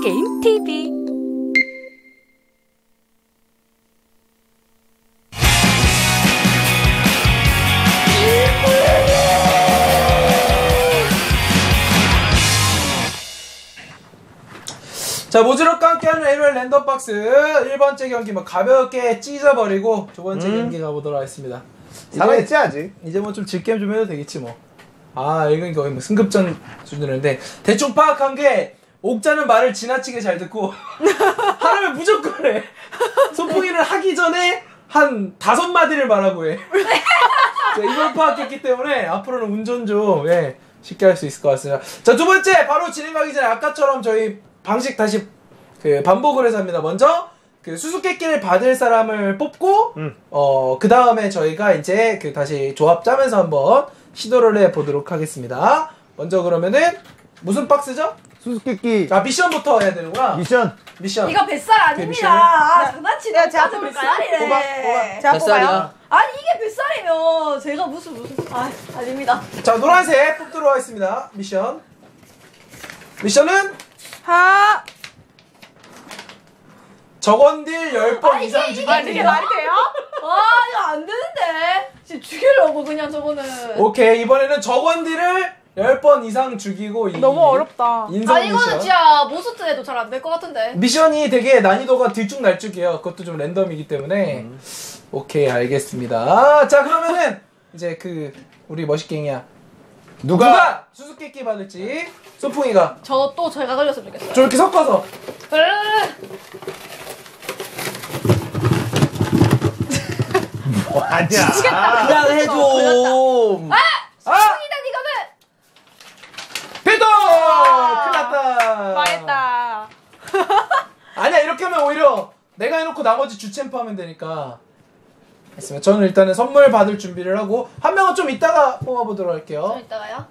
보드게임 TV. 자, 모즈록과 함께하는 일요일 랜덤박스 1번째 경기 뭐 가볍게 찢어버리고 두 번째 경기 가보도록 하겠습니다. 상했지 아직? 이제 뭐 좀 질게임 좀 해도 되겠지 뭐. 아, 이건 거의 뭐 승급전 수준인데 대충 파악한 게 옥자는 말을 지나치게 잘 듣고 하려면 무조건 해. 소풍이를 하기 전에 한 5마디를 말하고 해. 자, 이걸 파악했기 때문에 앞으로는 운전 좀 쉽게 할 수 있을 것 같습니다. 자, 두 번째 바로 진행하기 전에 아까처럼 저희 방식 다시 반복을 해서 합니다. 먼저 수수께끼를 받을 사람을 뽑고 그 다음에 저희가 이제 다시 조합 짜면서 한번 시도를 해보도록 하겠습니다. 먼저 그러면은 무슨 박스죠? 수수께끼. 아, 미션부터 해야 되는구나. 미션. 이거 뱃살 아닙니다. 아, 장난치네. 제가 뱃살이래. 제가 뽑아요. 아니 이게 뱃살이면 제가 무슨 아닙니다. 자, 노란색 뽑도록 하겠습니다. 미션은 적언딜 10번 이상 주기. 이게 말이 돼요? 와, 이거 안 되는데. 지금 죽이려고 그냥 저거는. 오케이, 이번에는 적언딜을 10번 이상 죽이고 너무 어렵다. 인성 이거는 미션. 진짜 모스트 해도 잘 안 될 것 같은데. 미션이 되게 난이도가 들쭉날쭉해요. 그것도 좀 랜덤이기 때문에. 오케이, 알겠습니다. 자, 그러면은 이제 우리 머시갱이야. 누가 수수께끼 받을지 소풍이가 제가 걸렸으면 좋겠어요. 저렇게 섞어서 아니야. 그냥 해줘. 수풍이다 이거는. 배도! 큰일 났다. 망했다. 아니야, 이렇게 하면 오히려 내가 해놓고 나머지 주챔프 하면 되니까. 했습니다. 저는 일단은 선물 받을 준비를 하고 한 명은 좀 이따가 뽑아보도록 할게요. 좀 이따가요?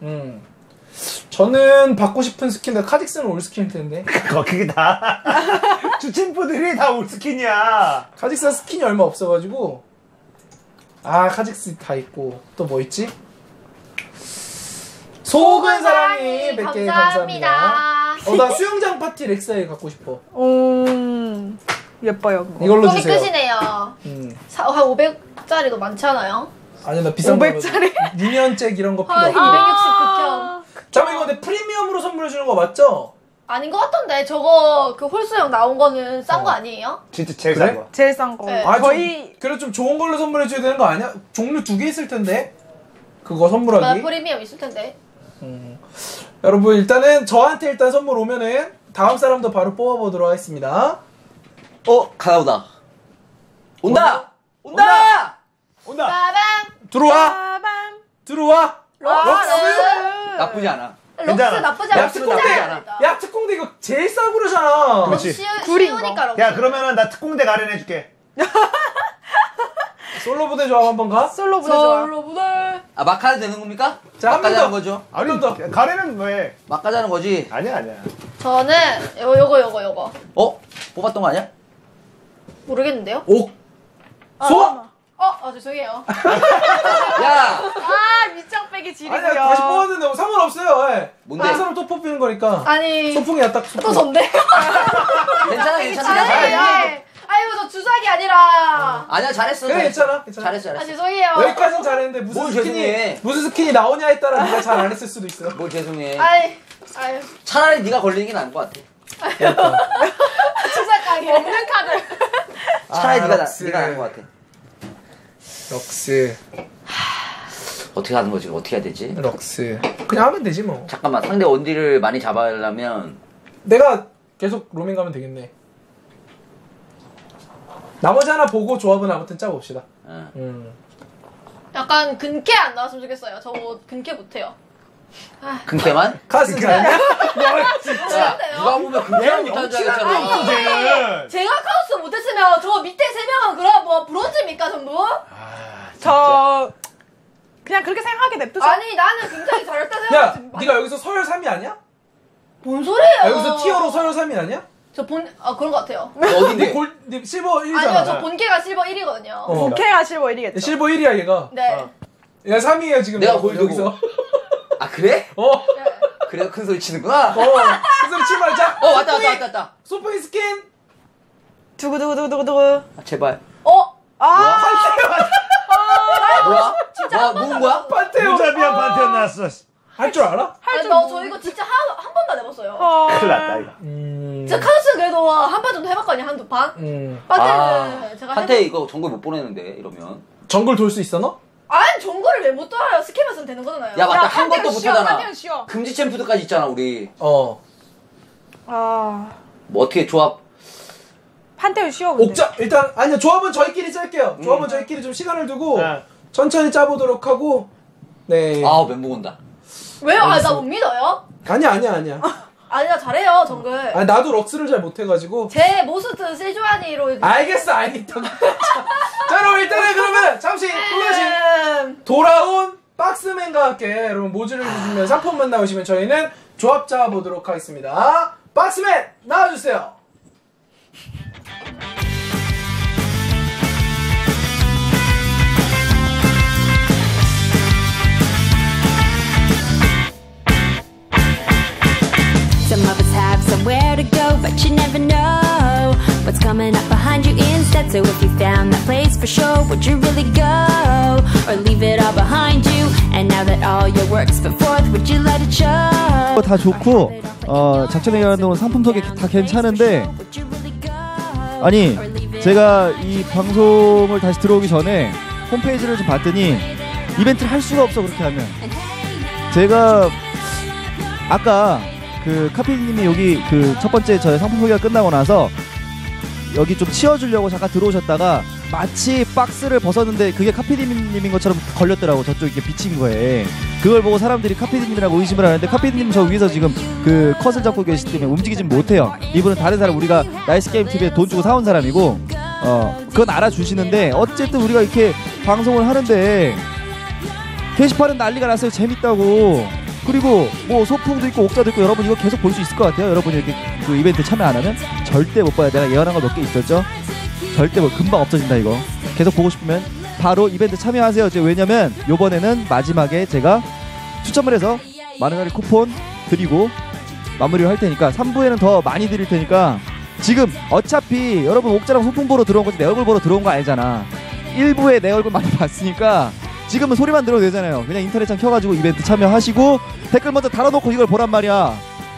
저는 받고 싶은 스킨인데 카직스는 올 스킨일 텐데. 그게 다 주챔프들이 다 올스킨이야. 카직스 스킨이 얼마 없어가지고. 아, 카직스 다 있고 또 뭐 있지? 속은 사랑이 100개 감사합니다. 나 수영장 파티 렉사이 갖고 싶어. 예뻐요. 그거. 이걸로 꿈이 주세요. 끝이네요. 한 500짜리도 많잖아요. 아니, 나 비싼 500짜리? 거 2년째 이런 거 필요 한 없어. 260 극혐. 잠깐, 이거 근데 프리미엄으로 선물해주는 거 맞죠? 아닌 것 같던데 저거 홀수형 나온 거는 싼 거 아니에요? 진짜 제일 그래? 싼 거. 제일 싼 거. 네. 거의 그래, 좀 좋은 걸로 선물해줘야 되는 거 아니야? 종류 2개 있을 텐데 그거 선물하기. 프리미엄 있을 텐데. 여러분, 일단은 저한테 일단 선물 오면은 다음 사람도 바로 뽑아보도록 하겠습니다. 가나보다. 온다! 온다! 빠밤. 들어와! 빠밤. 들어와! 럭스. 나쁘지 않아. 럭스 괜찮아. 나쁘지 않아. 나쁘지 않아. 야, 특공대 이거 제일 싸 부르잖아. 그렇지. 쉬우니까 럭스. 야, 그러면은 나 특공대 가련해줄게. 솔로 부대 조합 한번 가? 솔로 부대 좋아. 부대. 막가도 되는 겁니까? 자, 한 번 막가자는 더. 거죠? 아니, 한 번 더. 가련은 왜? 막가자는 거지? 아니야. 저는 요거 뽑았던 거 아니야? 모르겠는데요? 옥! 소! 죄송해요. 야! 밑장빼기 지리고요. 아니야, 다시 뽑았는데 뭐 상관없어요. 뭔데? 한 사람 또 뽑히는 거니까. 아니 소풍이야, 딱 소풍. 또 전데. 괜찮아. 아이고 저 주사기 아니라. 아니야, 잘했어. 그래, 괜찮아. 잘했어. 죄송해요. 여기까진 잘했는데 뭘 죄송해. 무슨 스킨이 나오냐에 따라 네가 잘 안 했을 수도 있어. 뭘 죄송해. 아유. 차라리 네가 걸리는 게 나은 것 같아. 주사 가게. 없는 카드. 차라리 네가 럭스. 나은 것 같아. 럭스. 어떻게 하는 거지? 어떻게 해야 되지? 럭스. 그냥 하면 되지 뭐. 잠깐만, 상대 원딜을 많이 잡아려면 내가 계속 로밍 가면 되겠네. 나머지 하나 보고 조합은 아무튼 짜봅시다. 약간 근캐 안 나왔으면 좋겠어요. 저 근캐 못해요. 근캐만? 카스 잘해? 야, 누가 보면 근캐만 못하는 줄 알겠잖아. 쟤는. 제가 카우스 못했으면 저 밑에 3명은 그럼 뭐 브론즈입니까 전부? 저 그냥 그렇게 생각하게 냅두죠. 아니 나는 굉장히 잘했다 야, 생각했지. 네가 여기서 서열 3위 아니야? 뭔 소리예요? 여기서 티어로 서열 3위 아니야? 그런 것 같아요. 너 어딘데? 네 실버 1위잖아. 아니요 저 본캐가 실버 1위거든요. 오케이가 실버 1위겠죠. 실버 1위야 얘가. 네. 야, 3위야 지금. 내가 골드고. 여기서. 아, 그래? 네. 그래서 큰 소리 치는구나? 그 소리 놓지 말자. 왔다. 소풍이 스킨. 두구두구두구두구. 아, 제발. 아. 뭐야? 진짜 누군 거야? 판테온. 무자비한 판테온 나왔어. 할 줄 알아? 저 이거 진짜 한 번도 안 해봤어요. 큰일 났다 이거. 진짜 카우스 그래도 한 판 정도 해봤거든요. 한두 판. 판테는 제가 판테 이거 정글 못 보내는데 이러면. 정글 돌 수 있어 너? 아니 정글을 왜 못 돌아요? 스킬만 쓰면 되는 거잖아요. 야 맞다 야, 한 것도 판테온 쉬워, 못하잖아. 판테온 쉬워. 금지 챔프드까지 있잖아 우리. 아. 뭐 어떻게 조합? 판테온 쉬워. 근데. 옥자 일단 아니요 조합은 저희끼리 짤게요. 조합은 저희끼리 좀 시간을 두고 네. 천천히 짜보도록 하고. 네. 아우 멘붕 온다. 왜요? 아 나 못 믿어요? 아니야. 아니야 잘해요 정글. 아니 나도 럭스를 잘 못해가지고. 제 모스트 세주아니로. 알겠어. 자 여러분 일단은 그러면 잠시 후에 돌아온 박스맨과 함께 여러분 모듈을 주시면 상품만 나오시면 저희는 조합 짜보도록 하겠습니다. 박스맨 나와주세요. Some of us have somewhere to go, but you never know what's coming up behind you instead. So if you found that place for sure, would you really go? Or leave it all behind you? And now that all your work's put forth, would you let it show? 다 좋고 작전에 관한 상품 소개 다 괜찮은데 아니 제가 이 방송을 다시 들어오기 전에 홈페이지를 좀 봤더니 이벤트를 할 수가 없어. 그렇게 하면 제가 아까 그 카피님이 여기 그 첫 번째 저의 상품 소개가 끝나고 나서 여기 좀 치워주려고 잠깐 들어오셨다가 마치 박스를 벗었는데 그게 카피님인 것처럼 걸렸더라고. 저쪽 이렇게 비친 거에. 그걸 보고 사람들이 카피님이라고 의심을 하는데 카피님 저 위에서 지금 그 컷을 잡고 계시기 때문에 움직이진 못해요. 이분은 다른 사람, 우리가 나이스게임TV에 돈 주고 사온 사람이고 그건 알아주시는데 어쨌든 우리가 이렇게 방송을 하는데 게시판은 난리가 났어요. 재밌다고. 그리고 뭐 소풍도 있고 옥자도 있고 여러분 이거 계속 볼 수 있을 것 같아요. 여러분이 이렇게 그 이벤트 참여 안 하면 절대 못 봐요. 내가 예언한 거 몇 개 있었죠? 절대 뭐 금방 없어진다 이거. 계속 보고 싶으면 바로 이벤트 참여하세요. 왜냐면 요번에는 마지막에 제가 추첨을 해서 만원짜리 쿠폰 드리고 마무리를 할 테니까 3부에는 더 많이 드릴 테니까 지금 어차피 여러분 옥자랑 소풍 보러 들어온 거지 내 얼굴 보러 들어온 거 아니잖아. 1부에 내 얼굴 많이 봤으니까 지금은 소리만 들어도 되잖아요. 그냥 인터넷창 켜가지고 이벤트 참여하시고 댓글 먼저 달아놓고 이걸 보란 말이야.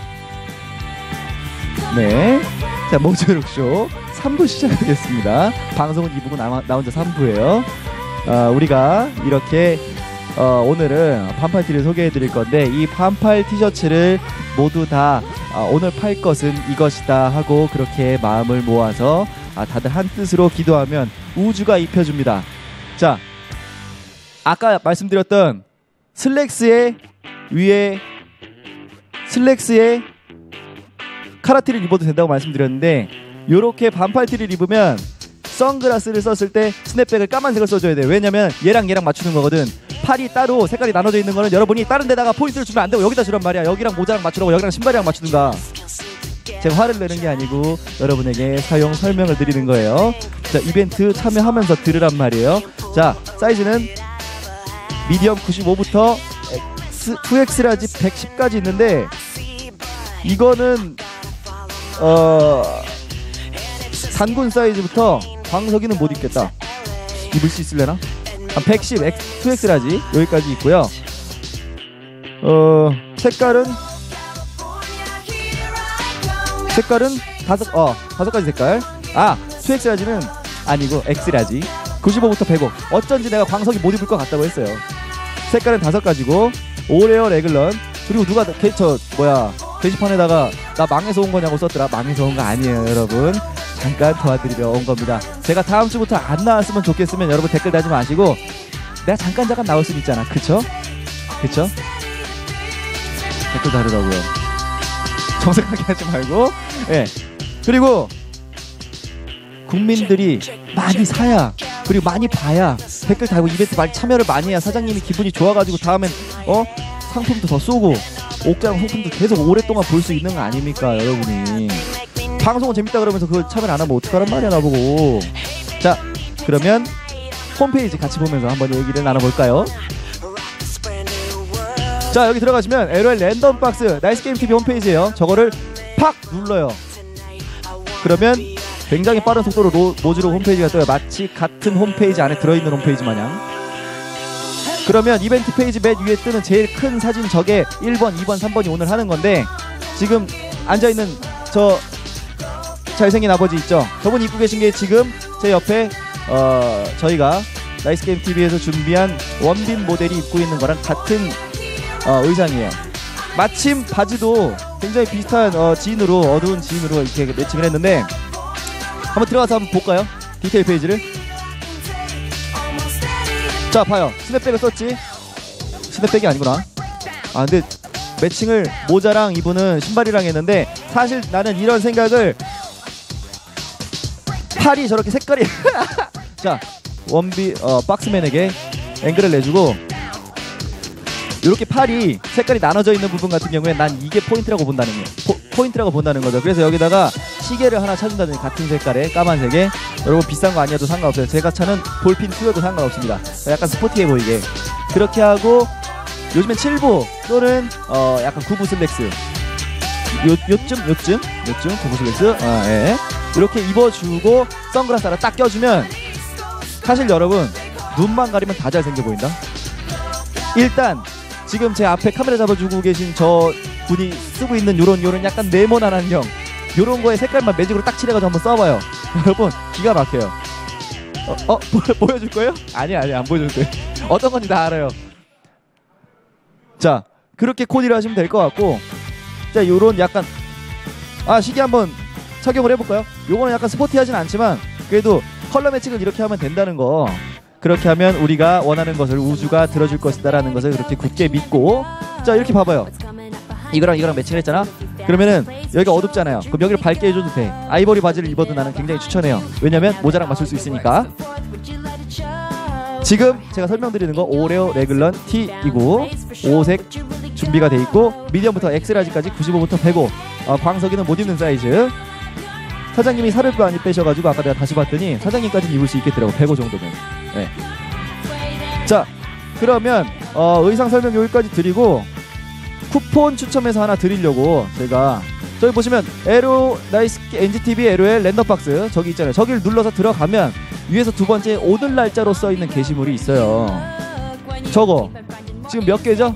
네, 자 모조룩쇼 3부 시작하겠습니다. 방송은 2부고 나 혼자 3부예요. 우리가 이렇게 오늘은 반팔 티를 소개해드릴 건데 이 반팔 티셔츠를 모두 다 오늘 팔 것은 이것이다 하고 그렇게 마음을 모아서 다들 한 뜻으로 기도하면 우주가 입혀줍니다. 자, 아까 말씀드렸던 슬랙스의 위에 슬랙스의 카라티를 입어도 된다고 말씀드렸는데 요렇게 반팔티를 입으면 선글라스를 썼을 때 스냅백을 까만색을 써줘야 돼요. 왜냐면 얘랑 맞추는 거거든. 팔이 따로 색깔이 나눠져 있는 거는 여러분이 다른 데다가 포인트를 주면 안 되고 여기다 주란 말이야. 여기랑 모자랑 맞추라고 여기랑 신발이랑 맞추든가. 제가 화를 내는 게 아니고 여러분에게 사용 설명을 드리는 거예요. 자, 이벤트 참여하면서 들으란 말이에요. 자, 사이즈는 미디엄 95부터 2X 라지 110까지 있는데 이거는 단군 사이즈부터 광석이는 못 입겠다. 입을 수 있을래나? 한 110 2X 라지 여기까지 있고요. 색깔은 다섯 가지 색깔. 2X 라지는 아니고 X 라지 95부터 105. 어쩐지 내가 광석이 못 입을 것 같다고 했어요. 색깔은 5가지고 오레어 레글런. 그리고 누가 게시판에다가 나 망해서 온 거냐고 썼더라. 망해서 온 거 아니에요 여러분. 잠깐 도와드리러 온 겁니다. 제가 다음 주부터 안 나왔으면 좋겠으면 여러분 댓글 달지 마시고 내가 잠깐 나올 수는 있잖아. 그쵸? 댓글 다르다고요. 정색하게 하지 말고. 예. 그리고 국민들이 많이 사야 그리고 많이 봐야 댓글 달고 이벤트 많이 참여를 많이 해야 사장님이 기분이 좋아가지고 다음엔 상품도 더 쏘고 옥자랑 상품도 계속 오랫동안 볼 수 있는 거 아닙니까 여러분이. 방송은 재밌다 그러면서 그걸 참여를 안 하면 어떡하란 말이야 나보고. 자, 그러면 홈페이지 같이 보면서 한번 얘기를 나눠볼까요? 자, 여기 들어가시면 LOL 랜덤박스 나이스게임TV 홈페이지에요. 저거를 팍 눌러요. 그러면 굉장히 빠른 속도로 모듈 홈페이지가 떠요. 마치 같은 홈페이지 안에 들어있는 홈페이지 마냥. 그러면 이벤트 페이지 맨 위에 뜨는 제일 큰 사진 저게 1번, 2번, 3번이 오늘 하는 건데 지금 앉아있는 저 잘생긴 아버지 있죠? 저분이 입고 계신 게 지금 제 옆에 저희가 나이스게임TV에서 준비한 원빈 모델이 입고 있는 거랑 같은 의상이에요. 마침 바지도 굉장히 비슷한 지인으로, 어두운 지인으로 이렇게 매칭을 했는데 한번 들어가서 한번 볼까요? 디테일 페이지를. 자, 봐요. 스냅백을 썼지? 스냅백이 아니구나. 아, 근데 매칭을 모자랑 이분은 신발이랑 했는데 사실 나는 이런 생각을 팔이 저렇게 색깔이 자, 박스맨에게 앵글을 내주고 이렇게 팔이 색깔이 나눠져 있는 부분 같은 경우에 난 이게 포인트라고 본다는 거. 포인트라고 본다는 거죠. 그래서 여기다가 시계를 하나 차준다든지 같은 색깔의 까만색에 여러분 비싼 거 아니어도 상관없어요. 제가 차는 볼핀 투여도 상관없습니다. 약간 스포티해 보이게 그렇게 하고 요즘엔 7부 또는 약간 9부 슬랙스 요쯤 9부 슬랙스 예. 이렇게 입어주고 선글라스 하나 딱 껴주면 사실 여러분 눈만 가리면 다 잘생겨 보인다. 일단 지금 제 앞에 카메라 잡아주고 계신 저 분이 쓰고 있는 요런 약간 네모난 안경 요런 거에 색깔만 매직으로 딱 칠해가지고 한번 써봐요. 여러분 기가 막혀요. 보여줄 거예요? 아니 안 보여줄 거예요. 어떤 건지 다 알아요. 자, 그렇게 코디를 하시면 될 것 같고, 자, 요런 약간 시계 한번 착용을 해볼까요? 요거는 약간 스포티하진 않지만 그래도 컬러 매칭을 이렇게 하면 된다는 거, 그렇게 하면 우리가 원하는 것을 우주가 들어줄 것이다라는 것을 그렇게 굳게 믿고, 자, 이렇게 봐봐요. 이거랑 매칭을 했잖아. 그러면은 여기가 어둡잖아요. 그럼 여기를 밝게 해줘도 돼. 아이보리 바지를 입어도 나는 굉장히 추천해요. 왜냐면 모자랑 맞출 수 있으니까. 지금 제가 설명드리는 거 오레오 레글런 T이고 5색 준비가 돼 있고 미디엄부터 엑스라지까지 95부터 105. 광석이는 못 입는 사이즈. 사장님이 살을 많이 빼셔가지고 아까 내가 다시 봤더니 사장님까지는 입을 수 있겠더라고. 105 정도면. 네. 자, 그러면 의상 설명 여기까지 드리고 쿠폰 추첨해서 하나 드리려고 제가 저기 보시면 에로 나이스 NGTV 에로의 랜덤박스 저기 있잖아요. 저기를 눌러서 들어가면 위에서 두 번째 오늘 날짜로 써있는 게시물이 있어요. 저거 지금 몇 개죠?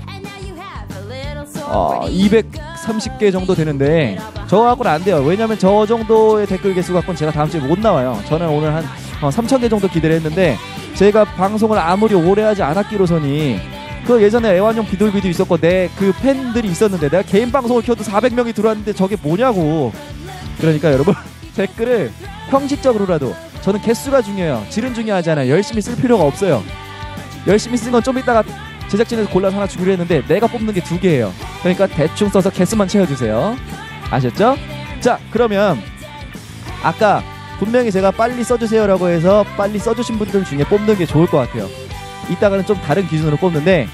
230개 정도 되는데 저거 갖고는 안 돼요. 왜냐면 저 정도의 댓글 개수 갖고는 제가 다음 주에 못 나와요. 저는 오늘 한 3,000개 정도 기대를 했는데 제가 방송을 아무리 오래 하지 않았기로서니 그 예전에 애완용 비둘기도 있었고 내 그 팬들이 있었는데 내가 개인 방송을 켜도 400명이 들어왔는데 저게 뭐냐고. 그러니까 여러분 댓글을 형식적으로라도, 저는 개수가 중요해요. 질은 중요하지 않아요. 열심히 쓸 필요가 없어요. 열심히 쓴 건 좀 이따가 제작진에서 골라서 하나 주기로 했는데 내가 뽑는 게 2개예요. 그러니까 대충 써서 개수만 채워주세요. 아셨죠? 자, 그러면 아까 분명히 제가 빨리 써주세요라고 해서 빨리 써주신 분들 중에 뽑는 게 좋을 것 같아요. 이따가는 좀 다른 기준으로 뽑는데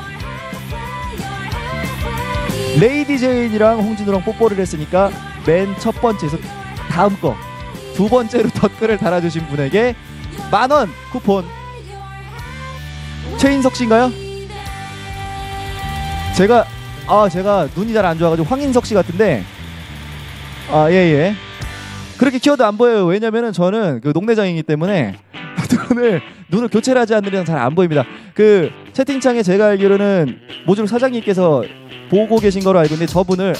레이디 제인이랑 홍진우랑 뽀뽀를 했으니까 맨 첫 번째에서 다음 거 두 번째로 댓글을 달아주신 분에게 10,000원 쿠폰. 최인석 씨인가요? 제가 눈이 잘 안 좋아가지고 황인석 씨 같은데 예. 그렇게 키워도 안 보여요. 왜냐면은 저는 그 녹내장이기 때문에 눈을 교체를 하지 않는 이상 잘 안 보입니다. 그 채팅창에 제가 알기로는 모듈 사장님께서 보고 계신 거로 알고 있는데 저분을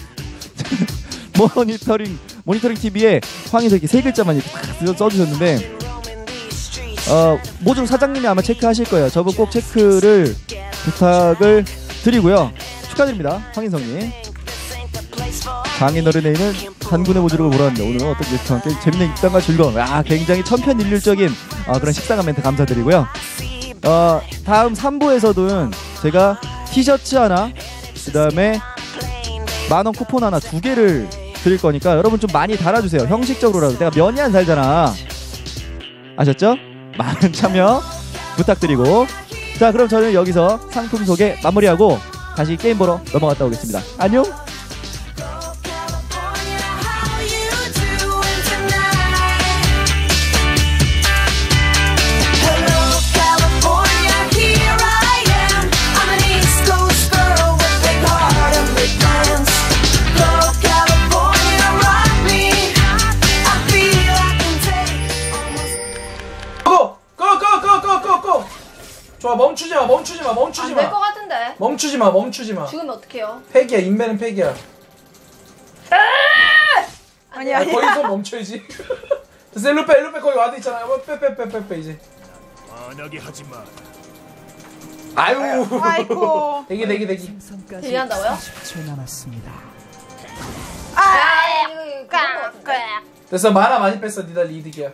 모니터링 TV에 황인석 이렇게 3글자만 이렇게 딱 써주셨는데 모듈 사장님이 아마 체크하실 거예요. 저분 꼭 체크를 부탁을 드리고요. 축하드립니다, 황인성님. 장인어른에는 한군의 모듈을 몰았는데 오늘은 어떤 게스트와 함께 재밌는 입담과 즐거움, 굉장히 천편일률적인 그런 식상한 멘트 감사드리고요. 다음 3부에서도 제가 티셔츠 하나, 그 다음에 10,000원 쿠폰 하나 2개를 드릴 거니까 여러분 좀 많이 달아주세요. 형식적으로라도. 내가 면이 안 살잖아. 아셨죠? 많은 참여 부탁드리고, 자, 그럼 저는 여기서 상품 소개 마무리하고 다시 게임 보러 넘어갔다 오겠습니다. 안녕. California, 좋아, 멈추지 마, 멈추지 마, 멈추지 안 될 것 마. 같은데. 멈추지 마, 멈추지 마. 죽으면 어떡해요? 팩이야, 인벤은 팩이야. 아니야, 아, 아니야. 거기서 멈춰야지. 됐어, 일로 빼, 거기 와드 있잖아. 빼, 이제. 만약에 하지 마. 아유. 아이고. 대기. 대기한다고요? 아, 이거 그런 것 같은데. 됐어, 만화 많이 뺐어, 니달리 이득이야.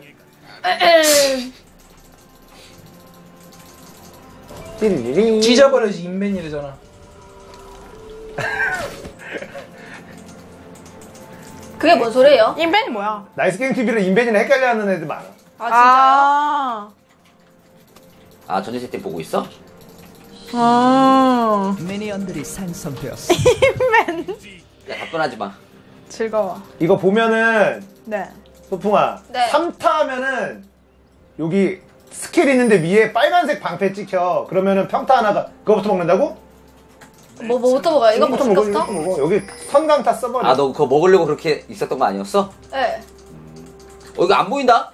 띠리리리. 찢어버려야지, 인벤이래잖아. 그게 뭔 소리예요? 인벤이 뭐야? 나이스 게임 TV를 인벤이나 헷갈려하는 애들 많아. 아 진짜요? 아 전체 세팅 보고 있어? 미니언들이 생성되었어. 야 답변하지 마. 즐거워. 이거 보면은 네. 소풍아. 네. 3타 하면은 여기 스킬 있는데 위에 빨간색 방패 찍혀. 그러면은 평타 하나가 그거부터 먹는다고? 뭐부터 먹어요? 이거 이거부터 먹을까? 먹어. 이거부터 먹어. 여기 선강타 써버려. 아 너 그거 먹으려고 그렇게 있었던 거 아니었어? 네. 이거 안 보인다?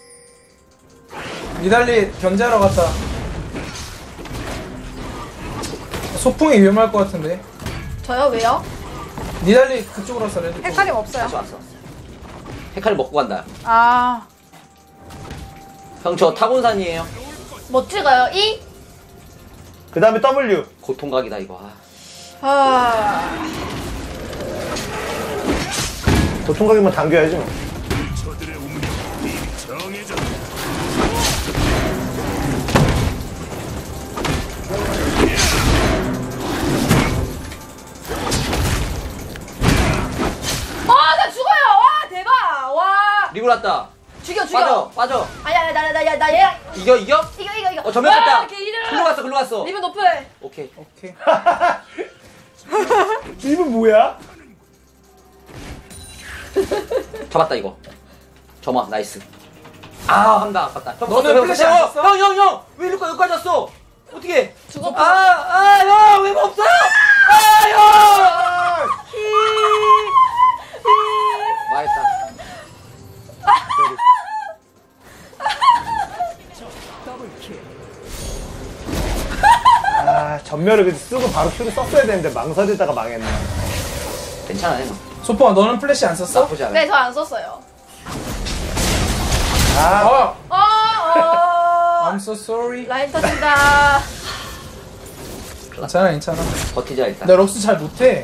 니달리 견제하러 갔다. 소풍이 위험할 것 같은데. 저요? 왜요? 니달리 그쪽으로 왔어, 레드. 헤카림 없어요. 왔어. 헤카리 먹고 간다. 아, 형 저 타곤산이에요. 뭐 찍어요? 이? 그 다음에 W. 고통각이다 이거. 아. 아... 도통각이면 당겨야지 뭐. 나 죽어요! 와 대박! 와 리브 났다. 죽여! 빠져. 아니야 나 얘랑 이겨? 이거 전멸 뺐다. 걔 글로 갔어. 리브 높을 오케이. 이분 뭐야? 잡았다 이거. 점화 나이스. 아 한다 아깝다. 형 너는 썼어, 플래시 형 안 썼어. 썼어? 형 왜 여기까지 왔어? 어떻게? 죽었다. 형 왜 없어? 형. 망했다. 아 전멸을 그래도 쓰고 바로 큐를 썼어야 되는데 망설이다가 망했네. 괜찮아 형. 소풍아, 너는 플래시 안 썼어? 나쁘지 않아. 네 저 안 썼어요 아 I'm so sorry. 라인 터진다 괜찮아. 버티자 일단. 나 럭스 잘 못해.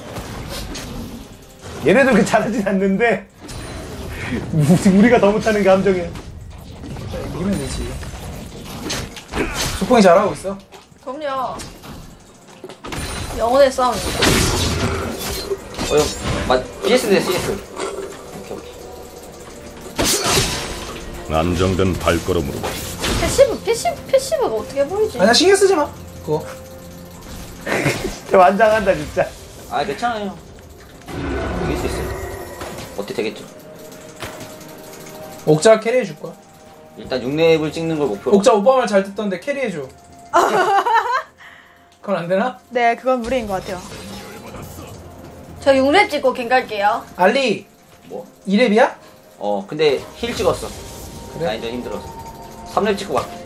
얘네도 그렇게 잘하진 않는데 우리가 더 못하는 게 함정이야. 이기면 되지. 소풍이 잘하고 있어. 그럼요 영혼의 싸움입니다 형 CS 대 CS. 오케이. 안정된 발걸음으로 패시브가 어떻게 보이지? 아니야, 신경 쓰지 마. 그거. 저 완장한다 진짜. 아 괜찮아요. 이길 수 있어요. 어떻게 되겠죠? 옥자가 캐리해줄 거야. 일단 6렙을 찍는 걸 목표로. 옥자 오빠 말 잘 듣던데 캐리해줘. 그건 안 되나? 네, 그건 무리인 것 같아요. 저 6렙 찍고 갱 갈게요 알리, 뭐? 2렙이야? 근데 힐 찍었어. 그래? 라인전 힘들어서. 3렙 찍고 갈게.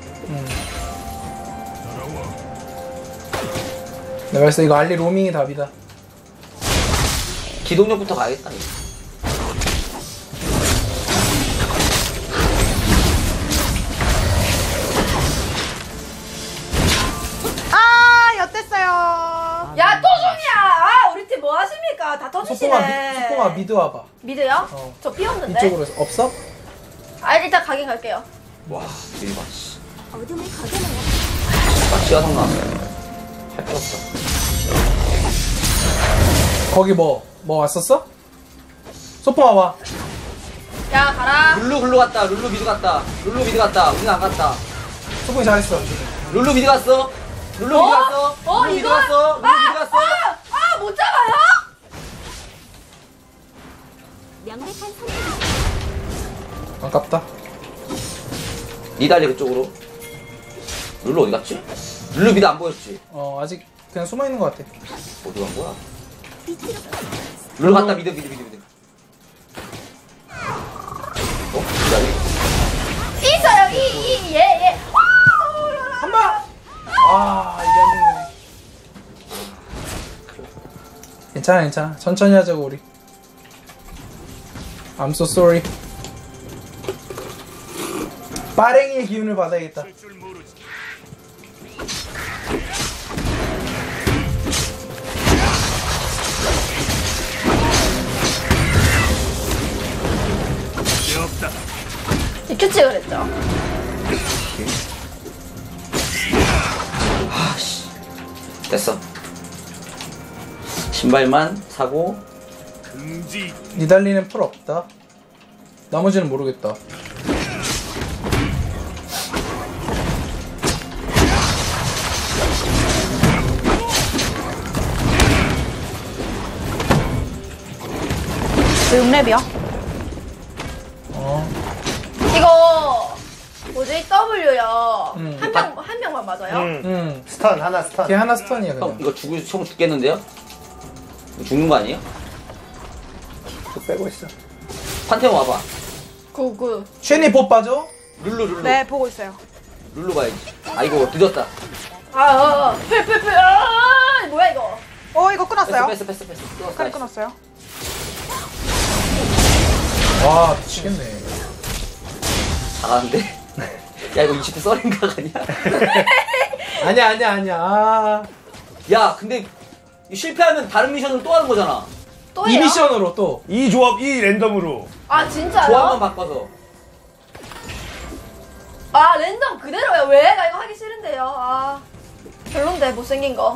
내가 봤을 때 이거 알리 로밍이 답이다. 기동력부터 가야겠다. 이거. 아, 엿됐어요. 야 또 중이야 우리 팀 뭐 하십니까? 다 터지시네 소풍아 미드 와봐. 미드요? 어. 저 삐 없는데? 이쪽으로 해서 없어? 일단 가긴 갈게요 와, 밀봐. 시야 성 나왔어. 할 필요 없어. 거기 뭐 왔었어? 소풍아 와. 야 가라 룰루 글로 갔다. 룰루 미드 갔다. 룰루 미드 갔다. 우리는 안 갔다. 소풍이 잘했어. 룰루 미드 갔어. 룰루 미드 갔어. 룰루 미드 이거? 갔어. 룰루 미드 갔어. 못 잡아요? 아깝다. 니달리 그쪽으로. 룰루 어디 갔지? 룰루 미드 안 보였지? 아직 그냥 숨어 있는 것 같아. 어디 간 거야? 룰루 갔다. 미드. 니달리. 있어요 얘 한 방. 괜찮아 괜찮아. 천천히 하자고 우리. I'm so sorry. 빠랭이의 기운을 받아야겠다. 익혔지 그랬죠? 됐어. 신발만 사고. 니달리는 풀 없다. 나머지는 모르겠다. 왜 6렙이야? 이거 뭐지? W요. 음. 한 명만 맞아요? 스턴 하나 스턴. 걔 하나 스턴이야 형 그냥. 이거 형 죽겠는데요? 이거 죽는 거 아니에요? 또 빼고 있어. 판테온 와봐. 그 쉐니 뽀 빠져? 룰루. 네, 보고 있어요. 룰루 가야지. 아 이거 늦었다. 풀. 뭐야 이거? 이거 끊었어요. 뺐어. 칼이 끊었어요. 와 미치겠네. 잘하는데? 야 이거 20대 썰인가 아니야? 아니야. 아. 야 근데 실패하면 다른 미션을 또 하는 거잖아. 또 이 해요? 미션으로 또. 이 조합 이 랜덤으로. 아 진짜요? 조합만 바꿔서. 아 랜덤 그대로야. 왜? 나 이거 하기 싫은데요. 아 별론데 못생긴 거.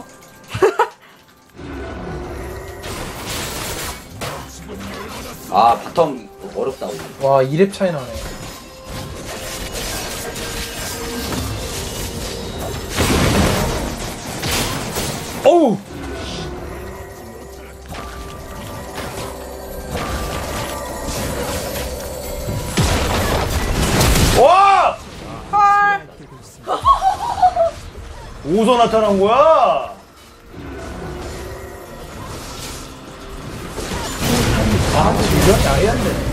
아 바텀 어렵다 우리. 와 2렙 차이 나네. 어우. 와! 헐. 어디서 나타난 거야? 아 질병이 아예 안 되네.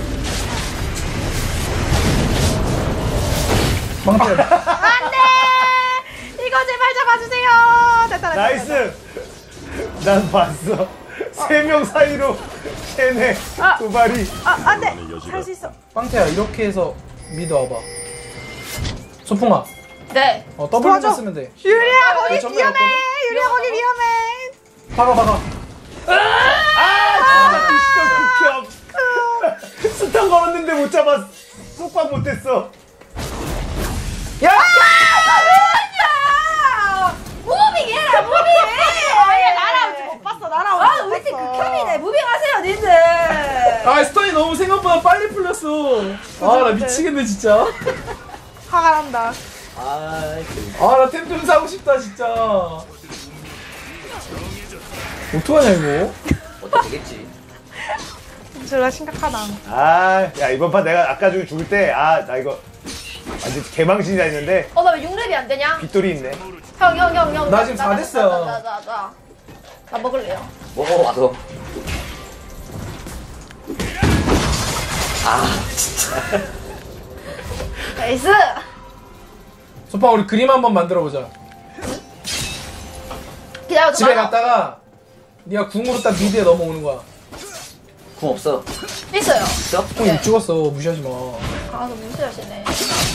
망태. 안돼. 이거 제발 잡아주세요. 됐다. 나이스. 난 봤어. 3명 사이로 쟤네 두 발이. 안돼. 할 수 있어. 빵태야 이렇게 해서 미드 와봐. 소풍아. 네. 더블만 도와줘. 쓰면 돼. 유리야 거기 전멸 위험해. 없거든? 유리야 거기 위험해. 박아. 아 진짜 극혐. 스턴 걸었는데 못 잡았어. 속박 못했어. 야! 무빙 해라 무빙. 아니 날아오지 못 봤어. 날아오지 아 못 우리 팀 봤어. 극혐이네. 무빙하세요 님들. 아 스턴이 너무 생각보다 빨리 풀렸어. 아 나 미치겠네 진짜. 화가 난다. 아 나 템 좀 사고 싶다 진짜. 어떡하냐 이거. 어떻게 되겠지? 졸라 심각하다. 아, 야 이번 판 내가 아까 중에 죽을 때 나 이거 완전 개망신이라 했는데 나 왜 6렙이 안 되냐? 빗돌이 있네. 형. 나 지금 다 됐어요. 나 먹을래요. 먹어 와서. 아 진짜. 나이스. 소파 우리 그림 한번 만들어 보자. 기다려. 집에 갔다가 네가 궁으로 딱 미드에 넘어오는 거야. 궁 없어. 있어요. 있어? 궁 못 찍었어. 무시하지 마. 아, 너무 무시하시네.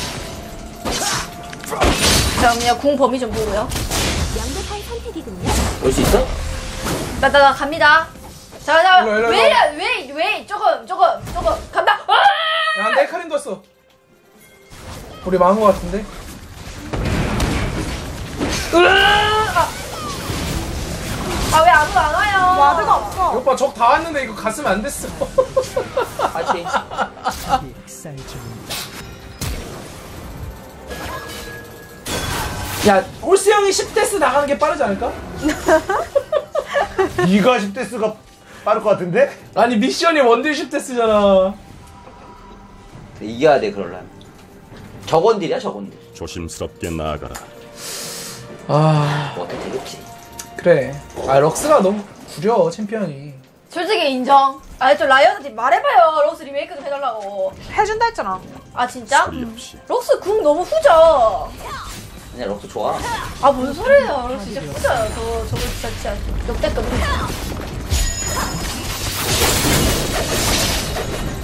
잠깐만요, 궁 범위 좀 보고요. 완벽한 선택이군요. 올 수 있어? 나 갑니다. 자, 일로, 왜, 조금, 간다! 아! 야, 내 카린도 왔어. 우리 망한 거 같은데? 왜 아무도 안 와요? 와드가 없어. 오빠 적 다 왔는데 이거 갔으면 안 됐어. 파이팅. 익살 중입니다. 야, 올스 형이 10데스 나가는 게 빠르지 않을까? 네가 10데스가 빠를 것 같은데? 아니 미션이 원딜 10데스잖아. 이겨야 돼 그럴라면. 저건딜이야 저건딜. 조심스럽게 나아가라. 아 뭐 어떻게 되겠지. 그래. 아 럭스가 너무 구려 챔피언이. 솔직히 인정. 저 라이언한테 말해봐요. 록스 리메이크 좀 해달라고. 해준다 했잖아. 아, 진짜? 소리 없이 록스 궁 너무 후져. 그냥 럭스 좋아. 아, 뭔 소리예요. 록스 진짜 후져요. 저거 진짜 역대급.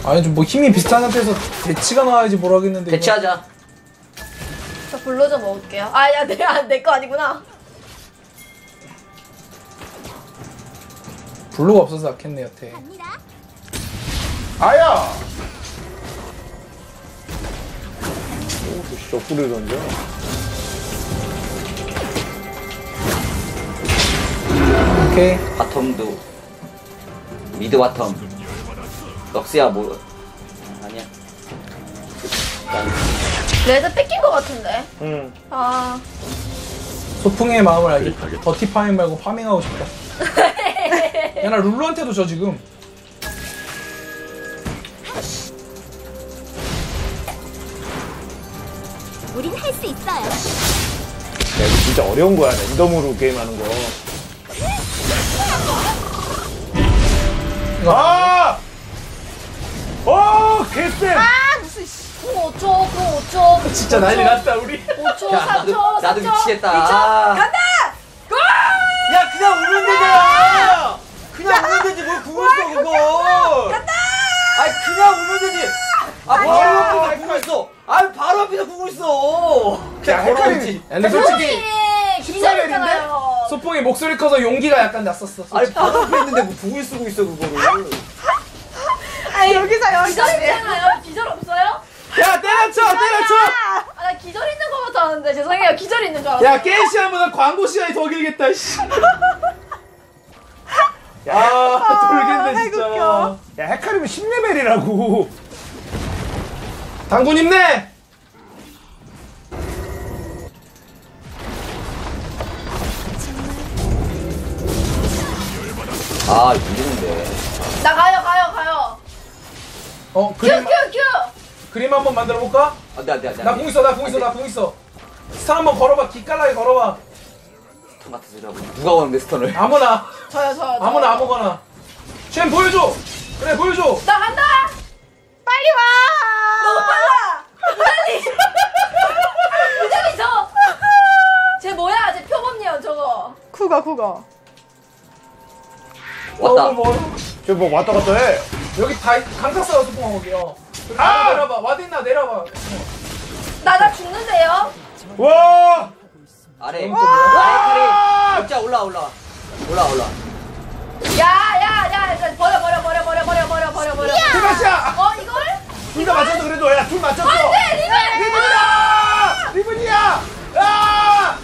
아니 좀 뭐 힘이 비슷한 상태에서 대치가 나와야지 뭘 하겠는데. 이거. 대치하자. 저 블루 좀 먹을게요. 아야 내 거 아니구나. 블루가 없어서 아겠네 여태. 아야! 오, 저 옆구리를 던져. 오케이. 바텀도 미드 바텀. 럭스야 뭐 아니야. 레드 뺏긴 거 같은데. 응. 아. 소풍의 마음을 알지. 더티 파밍 말고 파밍하고 싶다. 야 나 룰루한테도 져 지금. 우린 할 수 있어요. 야, 이거 진짜 어려운 거야, 랜덤으로 게임하는 거. 아! 오, 개쎄! 궁 5초, 궁 5초. 진짜 난리 났다 우리. 5초, 야, 3초, 나도 4초, 미치겠다. 2초. 아. 간다! 야 그냥 오면 되잖아. 그냥 오면 되지 뭘 궁을 써 그거. 간다! 아니 그냥 오면 되지. 아 바로 앞에서 궁을 써. 아니 바로 앞에서 궁을 써. 그냥 걸어오지. 야, 근데 솔직히 기다렸잖아요. 소풍이 목소리 커서 용기가 약간 났었어. 아니 바로 앞에 있는데 뭐 궁을 쓰고 있어 그거를. 아니 여기서 기절 여기까지. 있잖아요. 기절 없어요? 야 때려쳐 때려쳐. 아, 나 기절 있는 거부터 아는데 죄송해요. 기절 있는 줄 알았어요. 야 게임 시간보다 광고 시간이 더 길겠다. 씨. 아 돌겠네 진짜. 웃겨. 야, 헤카림은 10레벨이라고. 당군 힘내. 아 이기는데. 나 가요. 어 큐. 그림 한번 만들어 볼까? 안돼. 나 공 있어 나 공 있어. 스턴 한번 걸어봐. 기깔나게 걸어봐. 스턴 같은 소리 하고 누가 오는데 스턴을. 아무나 저요. 아무거나. 쉔 보여줘. 그래 보여줘. 나 간다. 빨리 와. 너무 빨라. 무장이 저. 쟤 뭐야? 쟤 표범이야 저거. 국어. 왔다. 너무 멀어. 저 뭐 왔다 갔다 해. 여기 다 강타 싸워 소풍아 거기요. 아! 내려봐. 와드 있나 내려봐. 나 죽는데요? 와! 아래. 또 뭐야? 아래 카리. 자 올라. 야, 일단 버려. 대박이야! 이걸? 둘 다 맞췄어, 그래도. 야, 둘 맞췄어! 안돼, 리븐이야! 리븐이야! 아!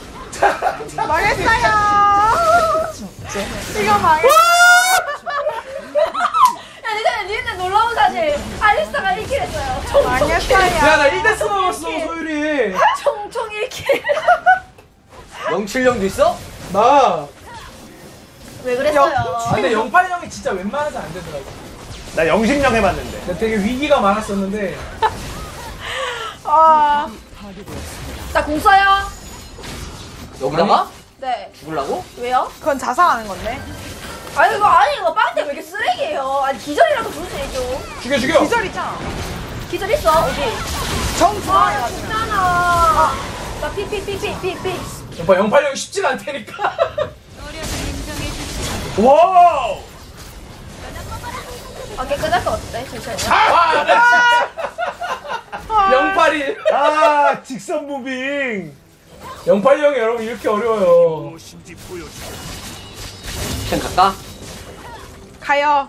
망했어요. 이거 망했어. 야, 니네 놀라운 사실. 알리스타가 1킬 했어요. 망했어요. 야나 1대스 넘었어 소율이. 총 1킬. 070도 있어? 나. 왜 그랬어요? 아, 근데 080이 진짜 웬만해서 안 되더라고. 나 영심령 해봤는데. 나 되게 위기가 많았었는데. 아, 나 공 써요. 여기다가? 네. 죽을라고? 왜요? 그건 자살하는 건데. 아니 이거 빵때 왜 이렇게 쓰레기예요? 아니 기절이라도 부를 수 있죠. 죽여. 기절 있잖아. 기절 있어 어디? 정 좋아요. 진짜나. 나 픽. 오빠 080이 쉽지가 않다니까. 와우! 깨끗할 것 같은데 잠시만요. 와, 나 진짜. 081. 아, 직선 무빙. 080이 여러분 이렇게 어려워요. 캔 갈까? 가요.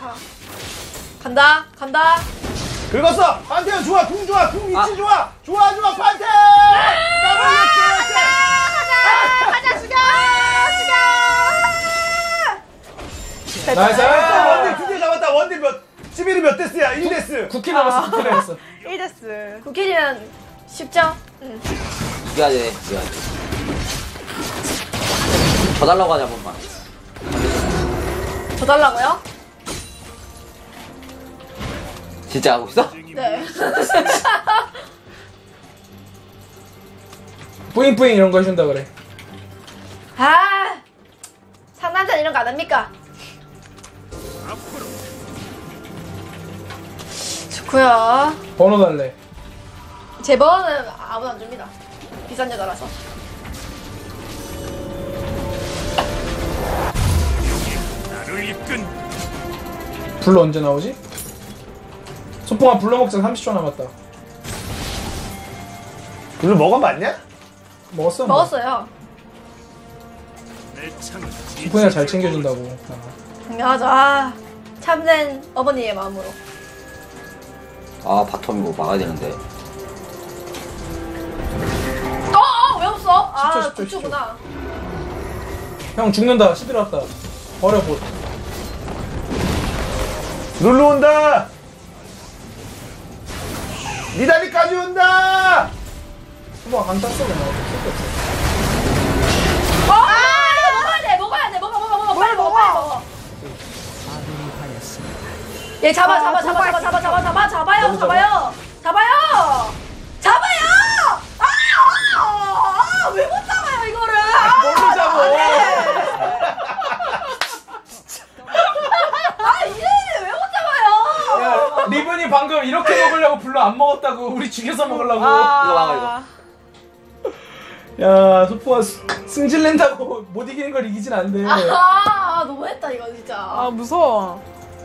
간다. 긁었어! 판테온 좋아, 궁 좋아, 궁 위치 좋아! 좋아, 판테! 가자 죽여. 나이스. 원딜 두개 잡았다, 원딜 몇, 11이 몇 데스야? 1데스! 9킬 남았어. 9킬 남았어. 1데스. 9킬이면 쉽죠? 응. 죽여야 돼. 더 달라고 하자 한 번만. 더 달라고요? 진짜 하고 있어? 네. 뿌잉뿌잉 이런 거 해준다 그래. 아, 상남자는 이런 거 안 합니까? 좋고요. 번호 달래. 제 번호는 아무도 안 줍니다. 비싼 여자라서. 불로 언제 나오지? 소풍아 불러 먹자. 30초 남았다. 물론 먹어봤냐? 먹었어? 먹었어요. 소풍이가 잘 챙겨준다고. 당연하죠. 아, 참된 어머니의 마음으로. 아 바텀 이거 막아야 되는데. 왜 없어? 10초, 10초. 9초구나. 형 죽는다. 시들 왔다. 버려 보. 룰루 온다. 니다리까지 온다. 소풍아 강 땄어 그냥. 이거 먹어야 돼. 먹어야 돼. 먹어. 빨리 먹어. 빨리 먹어. 아군이 하였습니다. 얘 잡아요. 왜 못 잡아요 이거를? 뭘로 잡어? 이래는 왜 못 잡아요? 야, 리븐이 방금 이렇게 먹으려고 불러 안 먹었다고. 우리 죽여서 먹으려고. 이거 막아 이거. 야, 소풍아 승질 낸다고 못 이기는 걸 이기진 않네. 너무했다 이거 진짜. 아 무서워.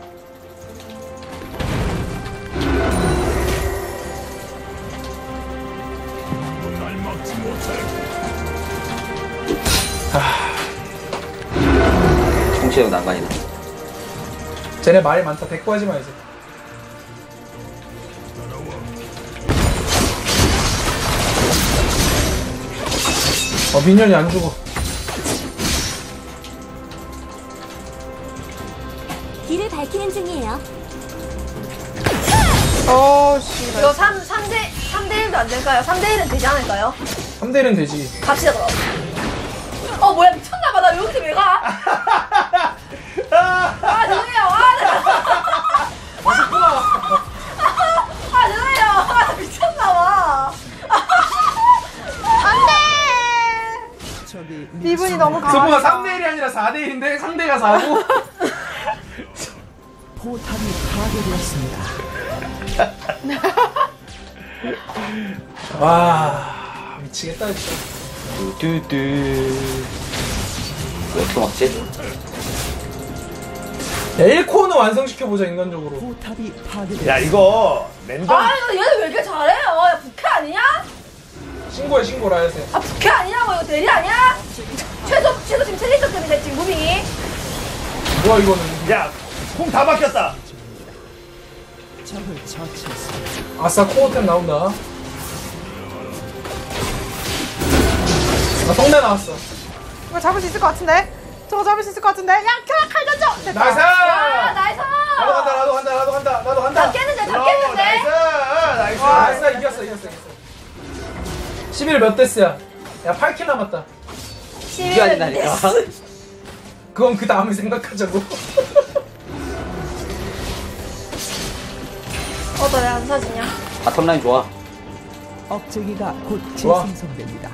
정치형 난간이다. 쟤네 말이 많다. 대꾸하지 마 이제. 민현이 안 죽어. 길을 밝히는 중이에요. 씨. 이거 3대 1도 안 될까요? 3대 1은 되지 않을까요? 3대1은 되지. 갑시다 그럼. 뭐야 미쳤나봐. 나 여기서 왜 가? 죄송해요. 죄송해요. 나 미쳤나봐. 적이 리븐이 너무 소풍아 강하다. 3대1이 아니라 4대1인데 상대가 4고. 포탑이 파괴되었습니다. 와 미치겠다 진짜. 뚜뚜. 왜 어떻게 막지? 야 1코어는 완성시켜보자 인간적으로. 포탑이 파괴되었습니다. 야 이거 랜덤. 이거 얘는 왜 이렇게 잘해요? 야 부캐 아니냐? 신고 라이엇에. 부캐 아니라고 이거 대리 아니야? 최소 지금 챌린저급인데 지금 무빙이. 뭐야 이거는. 야, 콩 다 박혔다. 적을 처치했습니다. 아싸 코어템 나온다. 나 성대 나왔어. 이거 잡을 수 있을 것 같은데? 저거 잡을 수 있을 것 같은데? 야, 칼 던져! 됐다. 나이스! 와 나이스. 나도 간다. 잡겠는데. 나이스. 아싸 이겼어. 11 몇 데스야? 야 8킬 남았다. 이게 아니다니까. 그건 그 다음에 생각하자고. 너 왜 안 사지냐? 바텀 라인 좋아. 억제기가 곧 좋아. 재생성됩니다.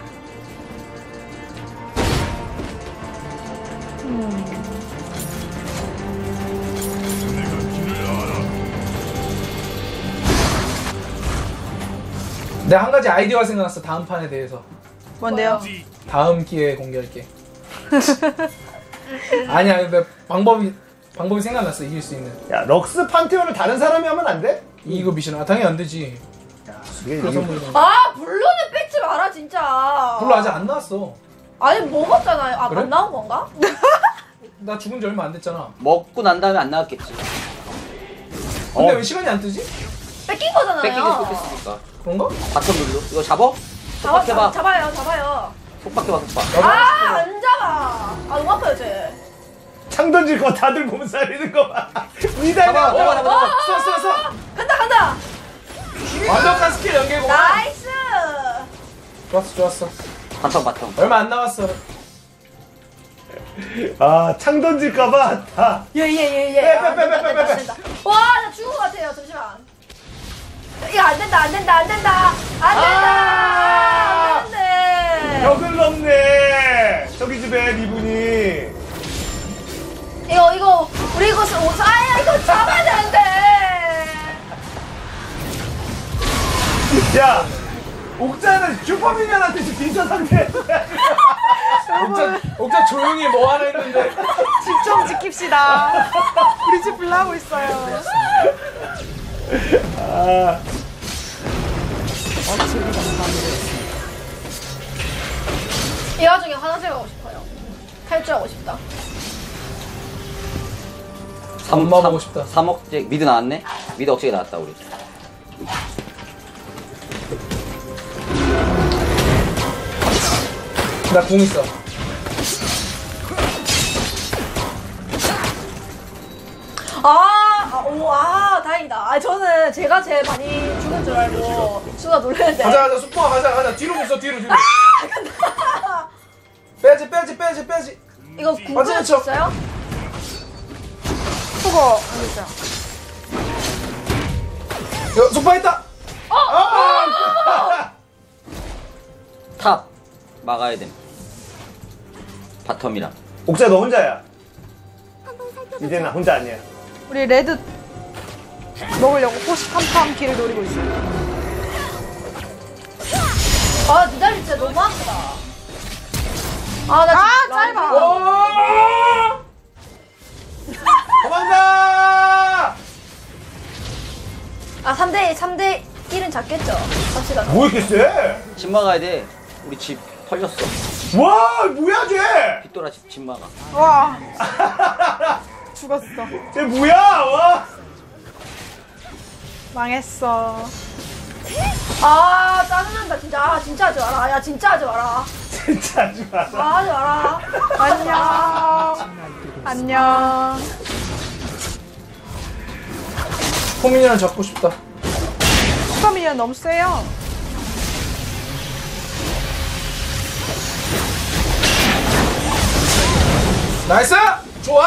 내가 한 가지 아이디어가 생각났어. 다음 판에 대해서. 뭔데요? 다음 기회에 공개할게. 아니야, 근데 방법이 생각났어. 이길 수 있는. 야, 럭스 판테온을 다른 사람이 하면 안 돼? 이거 미션. 당연히 안 되지. 이게 그래서 이게- 블루는 뺏지 마라 진짜. 별로 아직 안 나왔어. 아니 먹었잖아요. 그래? 안 나온 건가? 나 죽은 지 얼마 안 됐잖아. 먹고 난 다음에 안 나왔겠지. 근데 왜 시간이 안 뜨지? 뺏긴 거잖아요. 뺏기긴 뺏겼으니까. 그런가? 바텀 룰루. 이거 잡어? 속박해봐. 잡아요. 속박해봐. 안 잡아. 너무 아파요 쟤. 창 던질 거 다들 몸살리는 거 봐. 니달려. 잡아. 써. 간다. 완벽한 스킬 연계구나. 나이스. 좋았어. 바텀. 얼마 안 남았어. 아, 창 던질까봐 다. 예예예예. 빼. 와나 죽은 것 같아요. 잠시만. 이거 안 된다. 안 되는데. 벽을 넘네. 저기 집에 리분이. 이거 우리 이거 이거 잡아야 되는데. 야, 옥자는 슈퍼미니언한테 지금 빈선 상태. 옥자 조용히 뭐 하나 했는데. 집 좀 지킵시다. 우리 집 불나고 있어요. 억제기가 파괴되었습니다. 이 와중에 화장실 가고 싶어요. 탈주하고 싶다. 엄마 보고 싶다. 3억제 미드 나왔네? 미드 억제기 나왔다 우리. 나 공 있어. 다행이다. 저는 제가 제일 많이 죽은 줄 알고 수가 놀랐는데. 가자 수포아 가자 뒤로 있어 뒤로. 간다. 빼지. 이거 궁금할 수 있어요? 그거 진짜. 소파 있다. 탑 막아야 됨. 바텀이랑. 옥자 너 혼자야. 이제는 혼자 아니야. 우리 레드 먹으려고 호시탐탐 길을 노리고 있어요. 니달리 진짜 너무 아프다. 나 짧아. 도망가! 3대 1은 잡겠죠. 갑시다. 뭐 이렇게 세? 집 막아야 돼. 우리 집 털렸어. 와 뭐야 쟤? 빗돌아 집 막아. 와. 죽었어. 쟤 뭐야? 와. 망했어. 짜증난다 진짜. 진짜 하지 마라. 야 진짜 하지 마라. 진짜 하지 마라. 하지 마라. 안녕. 포미니언 잡고 싶다. 슈퍼미니언 너무 세요. 나이스! 좋아!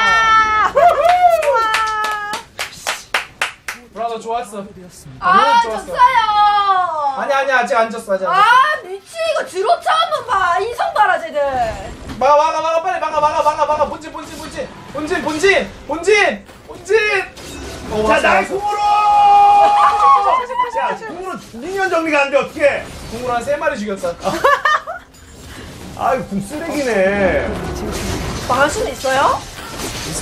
브라더 좋았어. 졌어요. 아니 아직 안 졌어 아직. 미치 이거 드로차 한번 봐. 인성 봐라 쟤들. 막아 빨리 막아 본진. 자 날 궁으로! 야 궁으로 미니언 정리가 안 돼 어떻게? 궁으로 한 3마리 죽였어. 아이 궁 쓰레기네. 망할 수도 있어요? 있어.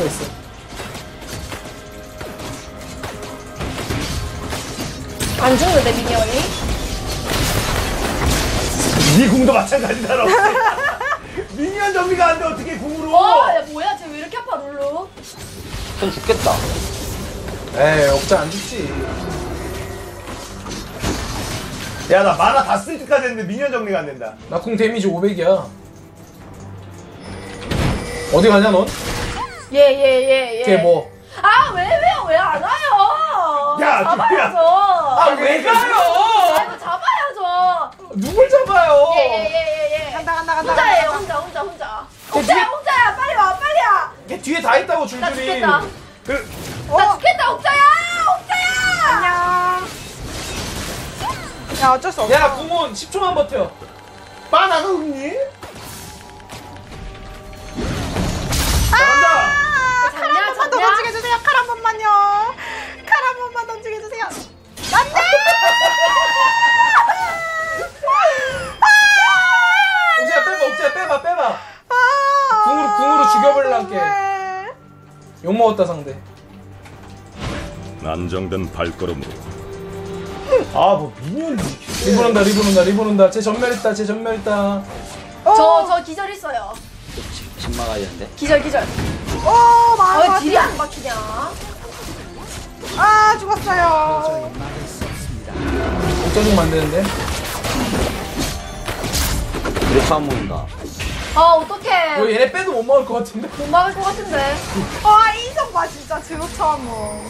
안 죽는데 미니언이? 네 궁도 마찬가지다. 미니언 정리가 안 돼 어떻게 궁으로? 야 뭐야 쟤 왜 이렇게 아파 룰루? 전 죽겠다. 에이 옥자 안 죽지. 야 나 만화 다 쓸 때까지 했는데 미니언 정리가 안 된다. 나 궁 데미지 500이야. 어디 가냐 넌? 예. 걔 뭐? 왜 안 와요? 야, 잡아야죠. 왜 가요? 이거 잡아야죠. 누굴 잡아요? 예. 간다. 혼자예요, 혼자. 혼자야. 빨리 와. 걔 뒤에 다 있다고 나 줄줄이. 죽겠다. 나 죽겠다, 옥자야. 안녕. 야 어쩔 수 없어. 야 궁은 10초만 버텨. 바나나 흥니? 잘한다. 칼 한 번만 더 던지게 해주세요. 칼 한 번만요. 칼 한 번만 던지게 해주세요. 안돼. 옥자야 빼봐. 궁으로 죽여버릴란게. 욕먹었다 상대. 안정된 발걸음으로 뭐 미니언 리본 온다. 쟤 전멸 있다. 저 기절 있어요. 집 막아야 되는데. 기절. 망했어. 딜이 안 막히냐? 죽었어요. 막을 수 없습니다. 옥자 좀 만드는데. 우리 처음 모른다. 어떡해. 얘네 빼도 못 먹을 것 같은데. 못 막을 것 같은데. 인성 봐 진짜 드로차모.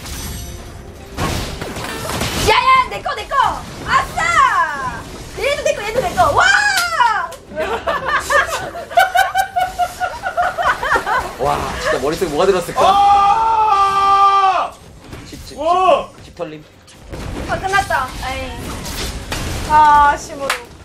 야야, 내 거. 아싸! 얘도 내 거. 와! 와 진짜 머릿속에 뭐가 들었을까? 집 털림. 끝났다. 에이. 심으로.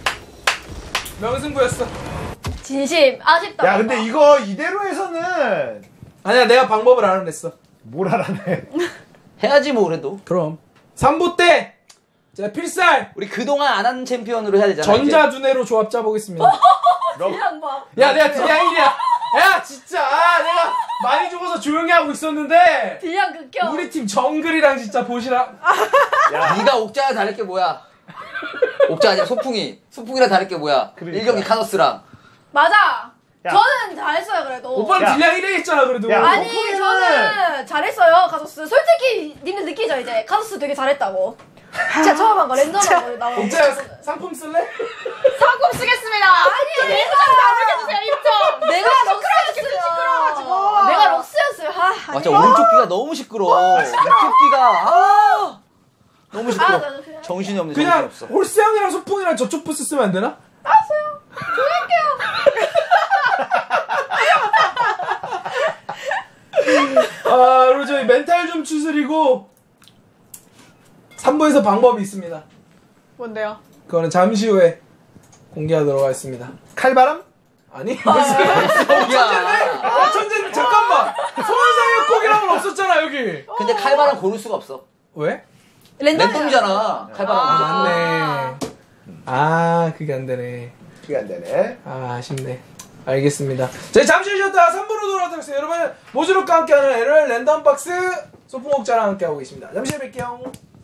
명승부였어. 진심. 아쉽다. 야 근데 이거 이대로 해서는 아니야 내가 방법을 알아냈어. 뭘 알아내? 해야지 뭐 그래도. 그럼 3부 때 제가 필살 우리 그동안 안 한 챔피언으로 해야 되잖아. 전자두뇌로 조합 짜보겠습니다. 이 양반. 야 내가 디아일이야. 야 진짜 내가 많이 죽어서 조용히 하고 있었는데 딜량 극혐. 우리 팀 정글이랑 진짜 보시라. 네가 옥자랑 다를 게 뭐야? 옥자 아니야 소풍이랑 다를 게 뭐야? 그러니까. 1경기 카더스랑. 맞아. 야. 저는 잘했어요 그래도. 오빠는 야. 딜량 1위 했잖아 그래도. 야. 아니 소풍이는- 저는 잘했어요 카도스. 솔직히 님들 느끼죠 이제 카도스 되게 잘했다고. 제가 처음 한 거 랜덤으로 나온 거. 옥자야 상품 쓸래? 상품 쓰겠습니다. 아니 내가 해주세요 입점. 내가 럭스였어요. 내가 럭스였어요. 아, 진짜 오른쪽 귀가 너무 시끄러워. 이쪽 귀가 너무 시끄러워. 나도 그냥- 정신이 없네. 그냥 정신이 없어. 홀스 형이랑 소풍이랑 저쪽 부스 쓰면 안 되나? 아, 그리고 저희 멘탈 좀 추스리고 3부에서 방법이 있습니다. 뭔데요? 그거는 잠시 후에 공개하도록 하겠습니다. 칼바람? 아니 무슨 야. 천재 잠깐만 소환사의 곡이랑은 없었잖아 여기. 근데 칼바람 고를 수가 없어. 왜? 랜덤이잖아. 칼바람. 아 맞네. 아 그게 안 되네. 그게 안 되네. 아 아쉽네. 알겠습니다. 저희 잠시 쉬었다가 3부로 돌아오도록 하겠습니다. 여러분 모주룩과 함께하는 LOL 랜덤박스 소풍옥자랑 함께하고 계십니다. 잠시 후에 뵐게요.